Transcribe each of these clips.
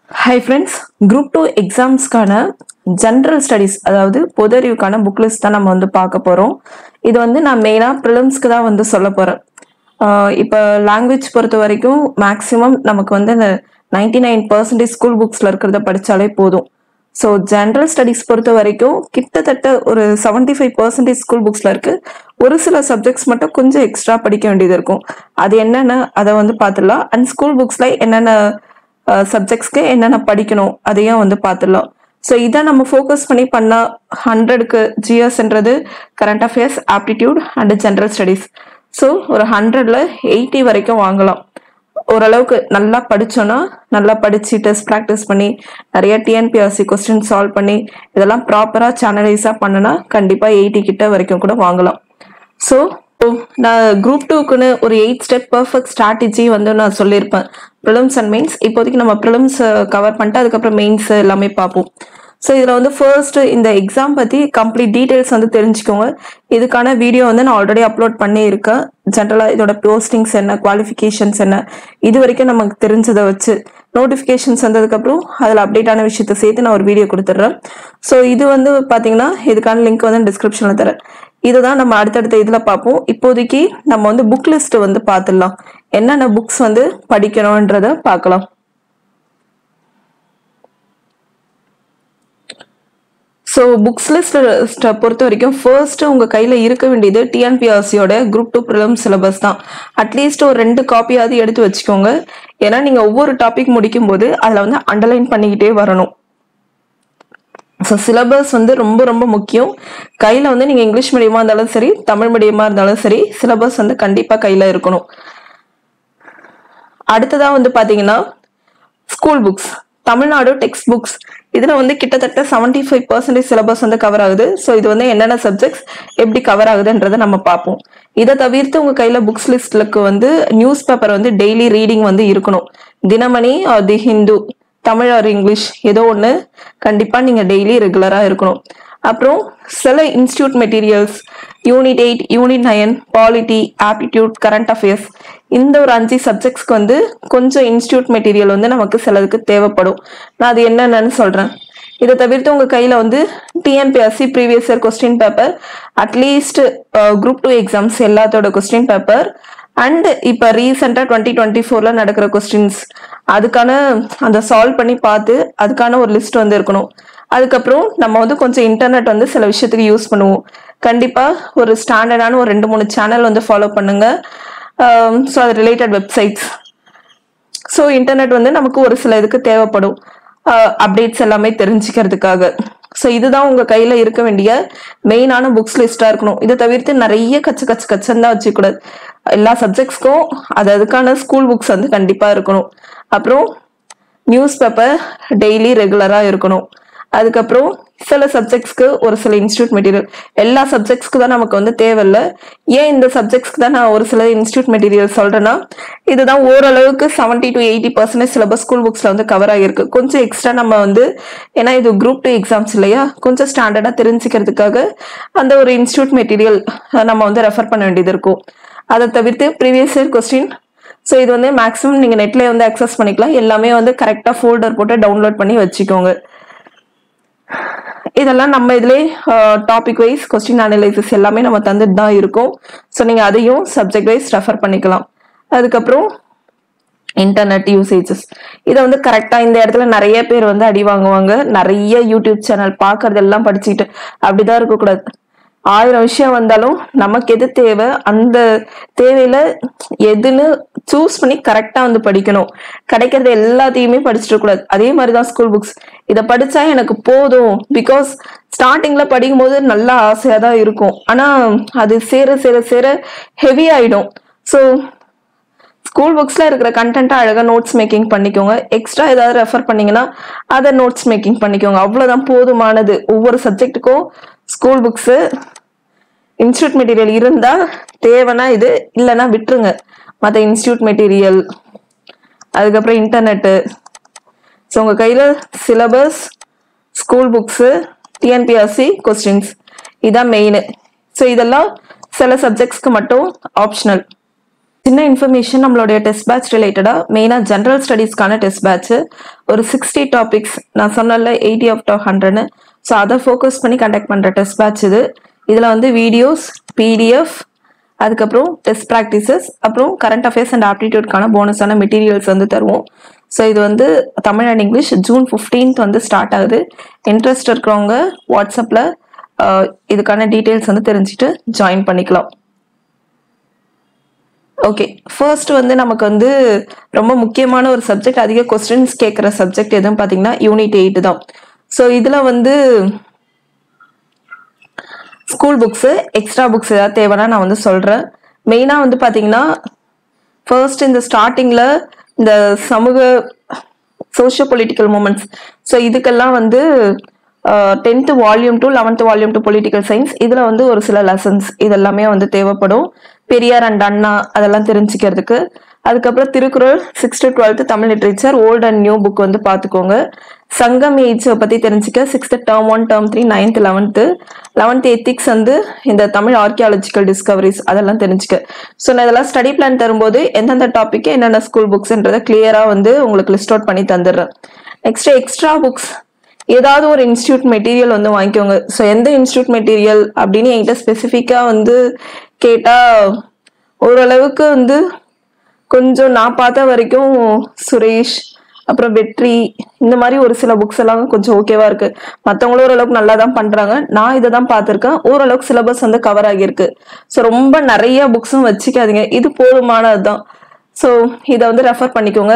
Hi friends, Group 2 examsக்கான general studies அதாவது பொது அறிவுக்கான புக் லிஸ்ட் தான் நம்ம வந்து பார்க்க போறோம். இது வந்து நான் மெயினா ப்ரிலிம்ஸ்க்கு தான் வந்து சொல்ல போறேன். இப்போ லாங்குவேஜ் பொறுத்த வரைக்கும் மேக்ஸிமம் நமக்கு வந்து இந்த 99% ஸ்கூல் புக்ஸ்ல இருக்கிறத படிச்சாலே போதும். ஸோ ஜெனரல் ஸ்டடீஸ் பொறுத்த வரைக்கும் கிட்டத்தட்ட ஒரு 75% ஸ்கூல் புக்ஸ்ல இருக்கு. ஒரு சில சப்ஜெக்ட்ஸ் மட்டும் கொஞ்சம் எக்ஸ்ட்ரா படிக்க வேண்டியது இருக்கும். அது என்னென்ன அதை வந்து பார்த்துடலாம். அண்ட் ஸ்கூல் புக்ஸ்ல என்னென்ன சப்ஜெக்ட்ஸ்க்கு என்னென்ன படிக்கணும் அதையும் வந்து பார்த்துடலாம். ஸோ இதை நம்ம ஃபோக்கஸ் பண்ணி பண்ணால் 100க்கு ஜிஎஸ்ன்றது current affairs, aptitude and general studies. So ஒரு 100ல் 80 வரைக்கும் வாங்கலாம். ஓரளவுக்கு நல்லா படித்தோன்னா நல்லா படித்து டெஸ்ட் ப்ராக்டிஸ் பண்ணி நிறைய டிஎன்பிஎஸ்சி கொஸ்டின் சால்வ் பண்ணி இதெல்லாம் ப்ராப்பராக சேனலைஸாக பண்ணுனா கண்டிப்பாக 80 கிட்ட வரைக்கும் கூட வாங்கலாம். ஸோ நான் குரூப் 2க்குன்னு ஒரு 8 ஸ்டெப் பர்ஃபெக்ட் ஸ்ட்ராட்டஜி வந்து நான் சொல்லியிருப்பேன். Prelims and mains. இப்போதைக்கு நம்ம ப்ரிலிம்ஸ் கவர் பண்ணிட்டு அதுக்கப்புறம் மெயின்ஸ் எல்லாமே பார்ப்போம். ஸோ இதில் வந்து ஃபர்ஸ்ட் இந்த எக்ஸாம் பற்றி கம்ப்ளீட் டீட்டெயில்ஸ் வந்து தெரிஞ்சுக்கோங்க. இதுக்கான வீடியோ வந்து நான் ஆல்ரெடி அப்லோட் பண்ணியிருக்கேன். ஜென்ரலாக இதோட போஸ்டிங்ஸ் என்ன, குவாலிஃபிகேஷன்ஸ் என்ன, இது வரைக்கும் நமக்கு தெரிஞ்சதை வச்சு நோட்டிஃபிகேஷன்ஸ் வந்ததுக்கப்புறம் அதில் அப்டேட்டான விஷயத்தை சேர்த்து நான் ஒரு வீடியோ கொடுத்துட்றேன். ஸோ இது வந்து பார்த்தீங்கன்னா இதுக்கான லிங்க் வந்து டிஸ்கிரிப்ஷனில் தரேன். இதுதான் நம்ம அடுத்தடுத்த இதில் பார்ப்போம். இப்போதைக்கு நம்ம வந்து புக் லிஸ்ட் வந்து பார்த்துடலாம். என்னென்ன புக்ஸ் வந்து படிக்கணும்ன்றத பார்க்கலாம். ஸோ புக்ஸ் லிஸ்ட்டை பொறுத்த வரைக்கும் ஃபர்ஸ்ட் உங்கள் கையில் இருக்க வேண்டியது டிஎன்பிஎஸ்சியோட குரூப் 2 ப்ரிலிம்ஸ் சிலபஸ் தான். அட்லீஸ்ட் ஒரு 2 காப்பியாவது எடுத்து வச்சுக்கோங்க. ஏன்னா நீங்கள் ஒவ்வொரு டாபிக் முடிக்கும் போது அதில் வந்து அண்டர்லைன் பண்ணிக்கிட்டே வரணும். ஸோ சிலபஸ் வந்து ரொம்ப ரொம்ப முக்கியம். கையில் வந்து நீங்கள் இங்கிலீஷ் மீடியமாக இருந்தாலும் சரி, தமிழ் மீடியமாக இருந்தாலும் சரி, சிலபஸ் வந்து கண்டிப்பாக கையில் இருக்கணும். அடுத்ததாக வந்து பார்த்தீங்கன்னா school books, Tamil Nadu text books. இதில் வந்து கிட்டத்தட்ட 75% சிலபஸ் வந்து கவர் ஆகுது. ஸோ இது வந்து என்னென்ன சப்ஜெக்ட்ஸ் எப்படி கவர் ஆகுதுன்றதை நம்ம பார்ப்போம். இதை தவிர்த்து உங்கள் கையில் புக்ஸ் லிஸ்ட்லுக்கு வந்து நியூஸ் பேப்பர் வந்து டெய்லி ரீடிங் வந்து இருக்கணும். Dinamani or the Hindu, Tamil or English ஏதோ ஒன்று கண்டிப்பாக நீங்கள் டெய்லி ரெகுலராக இருக்கணும். அப்புறம் சில institute materials, unit 8, unit 9, polity, aptitude, current affairs, இந்த ஒரு 5 சப்ஜெக்ட்ஸ்க்கு வந்து கொஞ்சம் இன்ஸ்டியூட் மெட்டீரியல் வந்து நமக்கு சிலதுக்கு தேவைப்படும். நான் அது என்னென்னு சொல்கிறேன். இதை தவிர்த்து உங்கள் கையில் வந்து TNPSC previous year question paper, at least group 2 exams எல்லாத்தோட கொஸ்டின் பேப்பர் அண்ட் இப்போ ரீசெண்டாக 2024 நடக்கிற கொஸ்டின்ஸ் அதுக்கான அந்த சால்வ் பண்ணி பார்த்து அதுக்கான ஒரு லிஸ்ட் வந்து இருக்கணும். அதுக்கப்புறம் நம்ம வந்து கொஞ்சம் இன்டர்நெட் வந்து சில விஷயத்துக்கு யூஸ் பண்ணுவோம். கண்டிப்பாக ஒரு ஸ்டாண்டர்டான ஒரு 2-3 சேனல் வந்து ஃபாலோ பண்ணுங்க. ஸோ அது ரிலேட்டட் வெப்சைட்ஸ். ஸோ இன்டர்நெட் வந்து நமக்கு ஒரு சில இதுக்கு தேவைப்படும், அப்டேட்ஸ் எல்லாமே தெரிஞ்சுக்கிறதுக்காக. ஸோ இதுதான் உங்கள் கையில் இருக்க வேண்டிய மெயினான புக்ஸ் லிஸ்ட்டாக இருக்கணும். இதை தவிர்த்து நிறைய கச்சன்னு தான் வச்சுக்கூடாது. எல்லா சப்ஜெக்ட்ஸ்க்கும் அதுக்கான ஸ்கூல் புக்ஸ் வந்து கண்டிப்பாக இருக்கணும். அப்புறம் நியூஸ் பேப்பர் டெய்லி ரெகுலராக இருக்கணும். அதுக்கப்புறம் சில சப்ஜெக்ட்ஸ்க்கு ஒரு சில இன்ஸ்டியூட் மெட்டீரியல். எல்லா சப்ஜெக்ட்ஸ்க்கு தான் நமக்கு வந்து தேவையில்லை. ஏன் இந்த சப்ஜெக்ட்ஸ்க்கு தான் நான் ஒரு சில இன்ஸ்டியூட் மெட்டீரியல் சொல்றேன்னா, இதுதான் ஓரளவுக்கு 70 to 80% சிலபஸ் ஸ்கூல் புக்ஸ்ல வந்து கவர் ஆகிருக்கு. கொஞ்சம் எக்ஸ்ட்ரா நம்ம வந்து, ஏன்னா இது குரூப் 2 எக்ஸாம்ஸ் இல்லையா, கொஞ்சம் ஸ்டாண்டர்டா தெரிஞ்சுக்கிறதுக்காக அந்த ஒரு இன்ஸ்டியூட் மெட்டீரியல் நம்ம வந்து ரெஃபர் பண்ண வேண்டியது இருக்கும். அதை தவிர்த்து ப்ரீவியஸ் இயர் கொஸ்டின். ஸோ இது வந்து மேக்ஸிமம் நீங்கள் நெட்லேயே வந்து அக்சஸ் பண்ணிக்கலாம். எல்லாமே வந்து கரெக்டாக ஃபோல்டர் போட்டு டவுன்லோட் பண்ணி வச்சுக்கோங்க. இதெல்லாம் நம்ம இதுலேயே டாபிக் வைஸ் கொஸ்டின் அனலைசிஸ் எல்லாமே நம்ம தந்துட்டு தான் இருக்கோம். ஸோ நீங்கள் அதையும் சப்ஜெக்ட் வைஸ் ரெஃபர் பண்ணிக்கலாம். அதுக்கப்புறம் இன்டர்நெட் யூசேஜஸ், இதை வந்து கரெக்டாக இந்த இடத்துல நிறைய பேர் வந்து அடி வாங்குவாங்க. நிறைய யூடியூப் சேனல் பார்க்கறது எல்லாம் படிச்சுக்கிட்டு அப்படிதான் இருக்கக்கூடாது. 1000 விஷயம் வந்தாலும் நமக்கு எது தேவை, அந்த தேவையில எதுன்னு சூஸ் பண்ணி கரெக்டா வந்து படிக்கணும். கிடைக்கிறது எல்லாத்தையுமே படிச்சுட்டு கூடாது. அதே மாதிரிதான் ஸ்கூல் புக்ஸ். இதை படிச்சா எனக்கு போதும், பிகாஸ் ஸ்டார்டிங்ல படிக்கும் போது நல்ல ஆசையா தான் இருக்கும். ஆனா அது சேர சேர சேர ஹெவி ஆயிடும். ஸோ ஸ்கூல் புக்ஸ்ல இருக்கிற கண்டென்ட்டை அழகா நோட்ஸ் மேக்கிங் பண்ணிக்கோங்க. எக்ஸ்ட்ரா ஏதாவது ரெஃபர் பண்ணீங்கன்னா அதை நோட்ஸ் மேக்கிங் பண்ணிக்கோங்க. அவ்வளவுதான் போதுமானது. ஒவ்வொரு சப்ஜெக்டுக்கும் ஸ்கூல் புக்ஸ், இன்ஸ்டியூட் மெட்டீரியல் இருந்தா தேவைன்னா இது, இல்லைன்னா விட்டுருங்க. மற்ற இன்ஸ்டியூட் மெட்டீரியல், அதுக்கப்புறம் இன்டர்நெட்டு. ஸோ உங்கள் கையில் syllabus, school books, TNPSC questions, இதான் மெயின். ஸோ இதெல்லாம் சில சப்ஜெக்ட்ஸ்க்கு மட்டும் ஆப்ஷனல். சின்ன இன்ஃபர்மேஷன், நம்மளுடைய டெஸ்ட் பேட்ச் ரிலேட்டடாக மெயினாக ஜென்ரல் ஸ்டடீஸ்க்கான டெஸ்ட் பேட்ச் ஒரு 60 டாபிக்ஸ், நான் சொன்னல 80 out of 100, ஸோ அதை ஃபோக்கஸ் பண்ணி கண்டக்ட் பண்ணுற டெஸ்ட் பேட்ச் இது. இதில் வந்து வீடியோஸ், பிடிஎஃப், அதுக்கப்புறம் டெஸ்ட் ப்ராக்டிசஸ், அப்புறம் கரண்ட் அஃபேர்ஸ் அண்ட் ஆப்டிடியூட்கான போனஸான மெட்டீரியல்ஸ் வந்து தருவோம். ஸோ இது வந்து Tamil and English June 15th வந்து ஸ்டார்ட் ஆகுது. இன்ட்ரெஸ்ட் இருக்கிறவங்க வாட்ஸ்அப்பில் இதுக்கான டீட்டெயில்ஸ் வந்து தெரிஞ்சுட்டு ஜாயின் பண்ணிக்கலாம். ஓகே, ஃபர்ஸ்ட் வந்து நமக்கு வந்து ரொம்ப முக்கியமான ஒரு சப்ஜெக்ட், அதிக கொஸ்டின்ஸ் கேட்குற சப்ஜெக்ட் எதுவும் பார்த்தீங்கன்னா யூனிட் 8 தான். ஸோ இதில் வந்து ஸ்கூல் புக்ஸு, எக்ஸ்ட்ரா புக்ஸ் ஏதாவது தேவைன்னா நான் வந்து சொல்கிறேன். மெயினாக வந்து பார்த்தீங்கன்னா ஃபர்ஸ்ட் இந்த ஸ்டார்டிங்கில் இந்த சமூக சோஷியோ பொலிட்டிக்கல் மூமெண்ட்ஸ், ஸோ இதுக்கெல்லாம் வந்து 10th volume 2, 11th volume 2 political science, இதில் வந்து ஒரு சில லெசன்ஸ் இதெல்லாமே வந்து தேவைப்படும். பெரியார் அண்ட் அண்ணா அதெல்லாம் தெரிஞ்சுக்கிறதுக்கு. அதுக்கப்புறம் Thirukkural 6th to 12th Tamil literature old and new book வந்து பார்த்துக்கோங்க. சங்கம் ஏஜ் பற்றி தெரிஞ்சுக்க 6th term 1, term 3, 9th 11th ethics வந்து இந்த தமிழ் ஆர்கியாலஜிக்கல் டிஸ்கவரிஸ் அதெல்லாம் தெரிஞ்சுக்க. ஸோ நான் இதெல்லாம் ஸ்டடி பிளான் தரும்போது எந்தெந்த டாபிக் என்னென்ன ஸ்கூல் புக்ஸ்ன்றதை கிளியராக வந்து உங்களுக்கு லிஸ்ட் அவுட் பண்ணி தந்துடுறேன். நெக்ஸ்ட் எக்ஸ்ட்ரா புக்ஸ், ஏதாவது ஒரு இன்ஸ்டியூட் மெட்டீரியல் வந்து வாங்கிக்கோங்க. ஸோ எந்த இன்ஸ்டியூட் மெட்டீரியல் அப்படின்னு என்கிட்ட ஸ்பெசிஃபிக்காக வந்து கேட்டால் ஓரளவுக்கு வந்து கொஞ்சம் நான் பார்த்த வரைக்கும் சுரேஷ், அப்புறம் வெற்றி, இந்த மாதிரி ஒரு சில புக்ஸ் எல்லாம் கொஞ்சம் ஓகேவா இருக்கு. மற்றவங்களும் ஓரளவுக்கு நல்லா தான் பண்றாங்க. நான் இதை தான் பார்த்துருக்கேன். ஓரளவுக்கு சிலபஸ் வந்து கவர் ஆகியிருக்கு. ஸோ ரொம்ப நிறைய புக்ஸும் வச்சுக்காதீங்க, இது போதுமானது தான். ஸோ இதை வந்து ரெஃபர் பண்ணிக்கோங்க.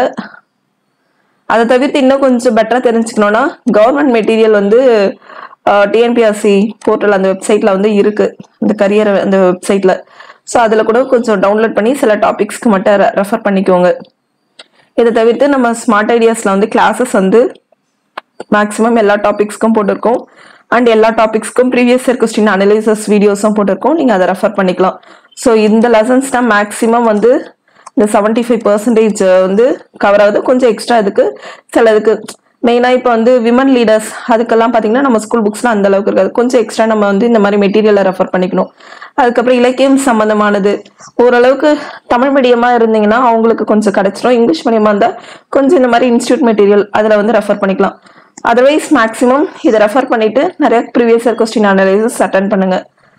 அதை தவிர்த்து இன்னும் கொஞ்சம் பெட்டராக தெரிஞ்சுக்கணும்னா கவர்மெண்ட் மெட்டீரியல் வந்து டிஎன்பிஎஸ்சி போர்ட்டல் அந்த வெப்சைட்ல வந்து இருக்கு, இந்த கரியர் அந்த வெப்சைட்ல. ஸோ அதில் கூட கொஞ்சம் டவுன்லோட் பண்ணி சில டாபிக்ஸ்க்கு மட்டும் ரெஃபர் பண்ணிக்கோங்க. இதை தவிர்த்து நம்ம ஸ்மார்ட் ஐடியாஸ்ல வந்து கிளாஸஸ் வந்து மேக்ஸிமம் எல்லா டாபிக்ஸ்க்கும் போட்டிருக்கோம். அண்ட் எல்லா டாபிக்ஸ்க்கும் ப்ரீவியஸ் இயர் கொஸ்டின் அனலைசஸ் வீடியோஸும் போட்டிருக்கோம், நீங்கள் அதை ரெஃபர் பண்ணிக்கலாம். ஸோ இந்த லெசன்ஸ் தான் மேக்ஸிமம் வந்து இந்த 75% வந்து கவர் ஆகுது. கொஞ்சம் எக்ஸ்ட்ரா இதுக்கு சில இதுக்கு மெயினாக இப்போ வந்து விமன் லீடர்ஸ் அதுக்கெல்லாம் பார்த்தீங்கன்னா நம்ம ஸ்கூல் புக்ஸ்லாம் அந்த அளவுக்கு இருக்காது. கொஞ்சம் எக்ஸ்ட்ரா நம்ம வந்து இந்த மாதிரி மெட்டீரியலை ரெஃபர் பண்ணிக்கணும். அதுக்கப்புறம் இலக்கியம் சம்பந்தமானது ஓரளவுக்கு தமிழ் மீடியமாக இருந்தீங்கன்னா அவங்களுக்கு கொஞ்சம் கிடைச்சிடும். இங்கிலீஷ் மீடியமாக இருந்தால் கொஞ்சம் இந்த மாதிரி இன்ஸ்டியூட் மெட்டீரியல் அதில் வந்து ரெஃபர் பண்ணிக்கலாம். அதர்வைஸ் மேக்ஸிமம் இதை ரெஃபர் பண்ணிட்டு நிறைய previous year question analysis attend பண்ணுங்க.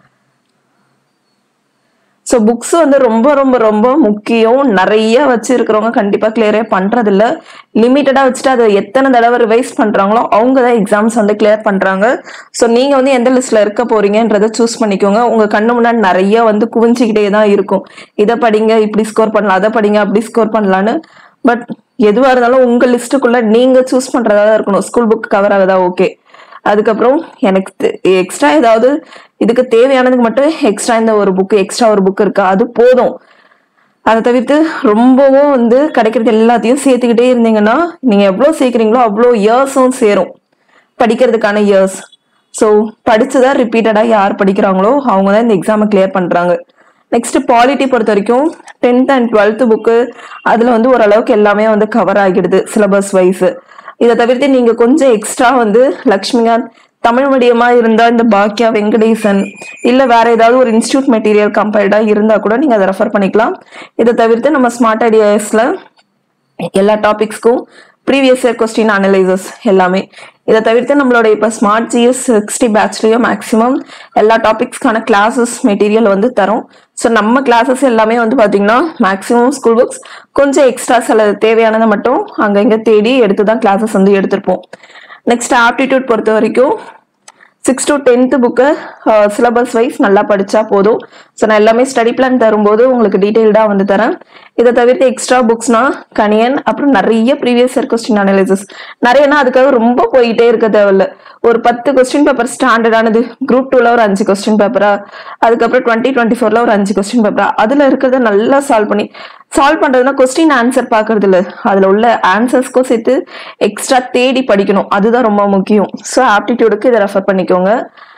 ஸோ புக்ஸ் வந்து ரொம்ப ரொம்ப ரொம்ப முக்கியம். நிறைய வச்சிருக்கிறவங்க கண்டிப்பாக கிளியரே பண்றதில்ல. லிமிட்டடாக வச்சுட்டு அதை எத்தனை தடவை ரிவைஸ் பண்றாங்களோ அவங்க தான் எக்ஸாம்ஸ் வந்து கிளியர் பண்றாங்க. ஸோ நீங்க வந்து எந்த லிஸ்ட்ல இருக்க போறீங்கன்றதை சூஸ் பண்ணிக்கோங்க. உங்க கண்ணு முன்னாடி நிறைய வந்து குவிஞ்சிக்கிட்டே தான் இருக்கும். இதை படிங்க, இப்படி ஸ்கோர் பண்ணலாம், அதை படிங்க, அப்படி ஸ்கோர் பண்ணலான்னு. பட் எதுவாக இருந்தாலும் உங்க லிஸ்ட்டுக்குள்ள நீங்க சூஸ் பண்றதா தான் இருக்கணும். ஸ்கூல் புக் கவர் ஆகுதா, ஓகே. அதுக்கப்புறம் எனக்கு எக்ஸ்ட்ரா ஏதாவது இதுக்கு தேவையானதுக்கு மட்டும் எக்ஸ்ட்ரா இந்த ஒரு புக்கு, எக்ஸ்ட்ரா ஒரு புக் இருக்கா, அது போதும். அதை தவிர்த்து ரொம்பவும் வந்து கிடைக்கிறது எல்லாத்தையும் சேர்த்துக்கிட்டே இருந்தீங்கன்னா நீங்க எவ்வளவு சேர்க்குறீங்களோ அவ்வளோ இயர்ஸும் சேரும், படிக்கிறதுக்கான இயர்ஸ். ஸோ படிச்சுதான் ரிப்பீட்டடா யார் படிக்கிறாங்களோ அவங்க தான் இந்த எக்ஸாமை கிளியர் பண்றாங்க. நெக்ஸ்ட் பாலிட்டி பொறுத்த வரைக்கும் 10th and 12th புக்கு அதுல வந்து ஓரளவுக்கு எல்லாமே வந்து கவர் ஆகிடுது சிலபஸ் வைஸ். இதை தவிர்த்து நீங்க கொஞ்சம் எக்ஸ்ட்ரா வந்து லக்ஷ்மிகாந்த் தமிழ் மீடியமா இருந்தா இந்த பாக்கியா, வெங்கடேசன் இல்ல வேற ஏதாவது ஒரு இன்ஸ்டியூட் மெட்டீரியல் கம்பைல்டா இருந்தா கூட நீங்க அதை ரெஃபர் பண்ணிக்கலாம். இதை தவிர்த்து நம்ம ஸ்மார்ட் ஐடியாஸ்ல எல்லா டாபிக்ஸ்க்கும் ப்ரீவியஸ் இயர் கொஸ்டின் அனலைசஸ் எல்லாமே. இதை தவிர்த்து நம்மளோட இப்போ ஸ்மார்ட் ஜிஎஸ் 60 பேட்ச்லயும் மேக்ஸிமம் எல்லா டாபிக்ஸ்க்கான கிளாஸஸ் மெட்டீரியல் வந்து தரும். ஸோ நம்ம கிளாஸஸ் எல்லாமே வந்து பார்த்தீங்கன்னா மேக்ஸிமம் ஸ்கூல் புக்ஸ் கொஞ்சம் எக்ஸ்ட்ரா சில தேவையானதை மட்டும் அங்கங்க தேடி எடுத்து தான் கிளாஸஸ் வந்து எடுத்திருப்போம். நெக்ஸ்ட் ஆப்டிடியூட் பொறுத்த வரைக்கும் 6th to 10th book syllabus wise நல்லா படிச்சா போதும். ஸோ நான் எல்லாமே ஸ்டடி பிளான் தரும்போது உங்களுக்கு டீட்டெயில்டாக வந்து தரேன். இதை தவிர்த்து எக்ஸ்ட்ரா புக்ஸ்னா கணியன், அப்புறம் நிறைய ப்ரீவியஸ் இயர் கொஸ்டின் அனலைசஸ் நிறையனா அதுக்காக ரொம்ப போயிட்டே இருக்க தேவையில்ல. ஒரு 10 கொஸ்டின் பேப்பர் ஸ்டாண்டர்டானது, குரூப் 2ல ஒரு 5 கொஸ்டின் பேப்பரா, அதுக்கப்புறம் 2024ல ஒரு 5 கொஸ்டின் பேப்பரா, அதுல இருக்கிறத நல்லா சால்வ் பண்றதுன்னா கொஸ்டின் ஆன்சர் பாக்குறது இல்ல, அதுல உள்ள ஆன்சர்ஸ்க்கும் சேர்த்து எக்ஸ்ட்ரா தேடி படிக்கணும், அதுதான் ரொம்ப முக்கியம். ஸோ ஆப்டிடியூடுக்கு இதை ரெஃபர் பண்ணிக்கோங்க.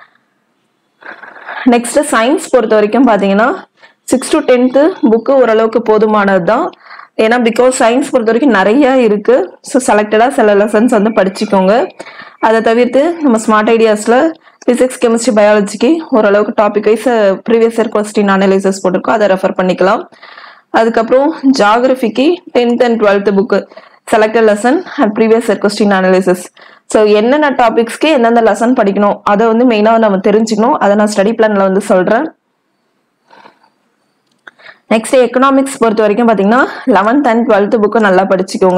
நெக்ஸ்ட் சயின்ஸ் பொறுத்த வரைக்கும் பாத்தீங்கன்னா 6th to 10th புக்கு ஓரளவுக்கு போதுமானது தான். ஏன்னா பிகாஸ் சயின்ஸ் பொறுத்த வரைக்கும் நிறைய இருக்கு. ஸோ செலக்டடா சில லெசன்ஸ் வந்து படிச்சுக்கோங்க. அதை தவிர்த்து நம்ம ஸ்மார்ட் ஐடியாஸ்ல பிசிக்ஸ், கெமிஸ்ட்ரி, பயாலஜிக்கு ஓரளவுக்கு topic wise previous year question analysis போட்டிருக்கோம், அதை ரெஃபர் பண்ணிக்கலாம். அதுக்கப்புறம் ஜாகிரபிக்கு 10th and 12th book selected lesson and previous year question analysis. So என்னென்ன டாபிக்ஸ்க்கு எந்தெந்த லெசன் படிக்கணும் அதை வந்து மெயினாக நம்ம தெரிஞ்சுக்கணும். அதை நான் ஸ்டடி பிளான்ல வந்து சொல்றேன். நெக்ஸ்ட் எக்கனாமிக்ஸ் பொறுத்த வரைக்கும் பார்த்தீங்கன்னா 11th and 12th புக்கு நல்லா படிச்சுக்கோங்க.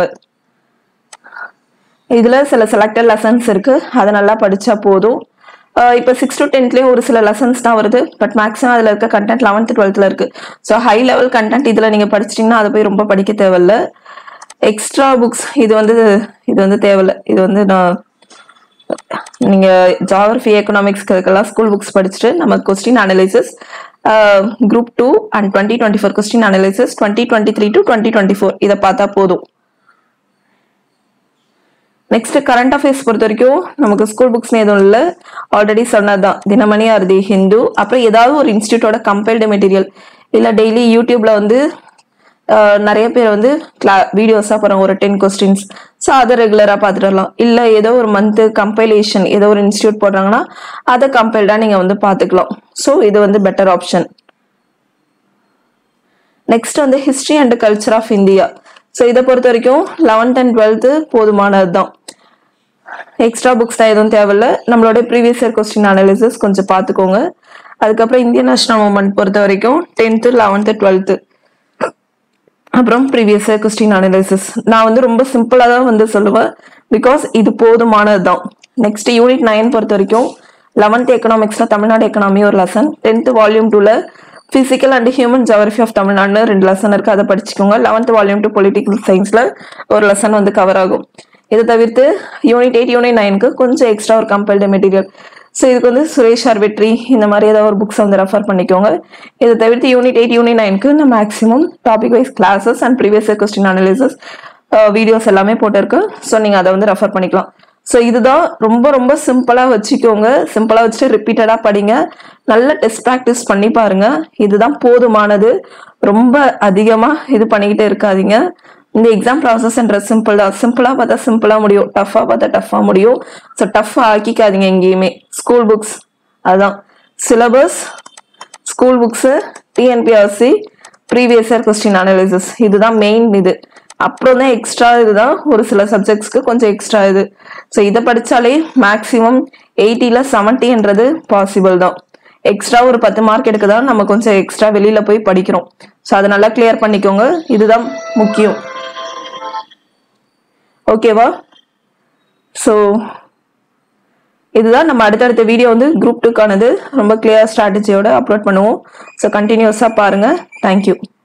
இதுல சில செலக்டட் லெசன்ஸ் இருக்கு, அதை நல்லா படிச்சா போதும். இப்போ 6 to 10th ஒரு சில லெசன்ஸ் தான் வருது, பட் மேக்ஸிமம் அதில் இருக்க கண்டென்ட் 11th 12th இருக்கு. ஸோ ஹை லெவல் கண்டென்ட் இதில் நீங்கள் படிச்சிட்டிங்கன்னா அதை போய் ரொம்ப படிக்க தேவையில்ல. எக்ஸ்ட்ரா புக்ஸ் இது வந்து தேவையில்லை. இது வந்து நான் நீங்கள் ஜாகிரபி எக்கனாமிக்ஸ்க்கெல்லாம் ஸ்கூல் புக்ஸ் படிச்சுட்டு நம்ம question analysis group 2 and 2024 question analysis 2023 to 2024 இதை பார்த்தா போதும். நெக்ஸ்ட் கரண்ட் அஃபேர்ஸ் பொறுத்த வரைக்கும் நமக்கு ஸ்கூல் புக்ஸ்னு எதுவும் இல்லை, ஆல்ரெடி சொன்னதுதான். தினமணி ஆர் தி ஹிந்து, அப்புறம் ஏதாவது ஒரு இன்ஸ்டியூட்டோட கம்பைல்டு மெட்டீரியல் இல்லை டெய்லி யூடியூப்ல வந்து நிறைய பேர் வந்து வீடியோஸாக போகிறாங்க ஒரு 10 கொஸ்டின்ஸ். ஸோ அதை ரெகுலராக பார்த்துட்டு வரலாம். இல்லை ஏதோ ஒரு மந்த்து கம்பைலேஷன் ஏதோ ஒரு இன்ஸ்டியூட் போடுறாங்கன்னா அதை கம்பைல்டாக நீங்கள் வந்து பார்த்துக்கலாம். ஸோ இது வந்து பெட்டர் ஆப்ஷன். நெக்ஸ்ட் வந்து history and culture of India. So இதை பொறுத்த வரைக்கும் 11th and 12th போதுமானது தான். எக்ஸ்ட்ரா புக்ஸ் தான் எதுவும் தேவையில்லை. நம்மளோட ப்ரீவியஸ் இயர் கொஸ்டின் அனாலிசிஸ் கொஞ்சம் பார்த்துக்கோங்க. அதுக்கப்புறம் இந்தியன் நேஷனல் மூவ்மெண்ட் பொறுத்த வரைக்கும் 10th 11th 12th அப்புறம் ப்ரீவியஸ் இயர் கொஸ்டின் அனாலிசிஸ். நான் வந்து ரொம்ப சிம்பிளாக தான் வந்து சொல்லுவேன், பிகாஸ் இது போதுமானது தான். நெக்ஸ்ட் யூனிட் 9 பொறுத்த வரைக்கும் 11th எக்கனாமிக்ஸ்ல தமிழ்நாடு எக்கனாமி ஒரு லெசன், 10th வால்யூம் 2ல physical and human geography of தமிழ்நாடுன்னு 2 லெசன் இருக்கு, அதை படிச்சுக்கோங்க. 11th வால்யூம் 2 பொலிட்டிக்கல் சயின்ஸ்ல ஒரு லெசன் வந்து கவர் ஆகும். இதை தவிர்த்து யூனிட் 8 யூனிட் 9க்கு கொஞ்சம் எக்ஸ்ட்ரா ஒரு கம்பைல்டு மெட்டீரியல். ஸோ இதுக்கு வந்து சுரேஷ் ஆர் வெற்றி இந்த மாதிரி ஏதாவது ஒரு புக்ஸ் வந்து ரெஃபர் பண்ணிக்கோங்க. இதை தவிர்த்து யூனிட் 8 யூனிட் 9க்கு நான் maximum topic wise classes and previous year question analysis videos எல்லாமே போட்டிருக்கு. ஸோ நீங்கள் அதை வந்து ரெஃபர் பண்ணிக்கலாம். ஸோ இதுதான் ரொம்ப ரொம்ப சிம்பிளாக வச்சுக்கோங்க. சிம்பிளாக வச்சுட்டு ரிப்பீட்டடாக படிங்க, நல்ல டெஸ்ட் ப்ராக்டிஸ் பண்ணி பாருங்க. இதுதான் போதுமானது. ரொம்ப அதிகமாக இது பண்ணிக்கிட்டே இருக்காதீங்க. இந்த எக்ஸாம் ப்ராசஸ்ன்ற சிம்பிள் தான். சிம்பிளாக பார்த்தா சிம்பிளாக முடியும், டஃப்பாக பார்த்தா டஃப்பாக முடியும். ஸோ டஃப்பாக ஆக்கிக்காதீங்க எங்கேயுமே. ஸ்கூல் புக்ஸ் அதுதான் syllabus, school books, TNPSC, previous year question analysis இதுதான் மெயின் இது. அப்புறம் தான் எக்ஸ்ட்ரா இதுதான் ஒரு சில சப்ஜெக்ட்ஸ்க்கு கொஞ்சம் எக்ஸ்ட்ரா இது. ஸோ இதை படித்தாலே மேக்ஸிமம் 80ல் 70ன்றது பாசிபிள் தான். எக்ஸ்ட்ரா ஒரு 10 மார்க் எடுக்க தான் நம்ம கொஞ்சம் எக்ஸ்ட்ரா வெளியில போய் படிக்கிறோம். ஸோ அதை நல்லா கிளியர் பண்ணிக்கோங்க, இதுதான் முக்கியம். ஓகேவா? ஸோ இதுதான் நம்ம அடுத்தடுத்த வீடியோ வந்து குரூப் 2க்கானது ரொம்ப கிளியர் ஸ்ட்ராட்டஜியோட அப்லோட் பண்ணுவோம். ஸோ கண்டினியூஸாக பாருங்க. தேங்க்யூ.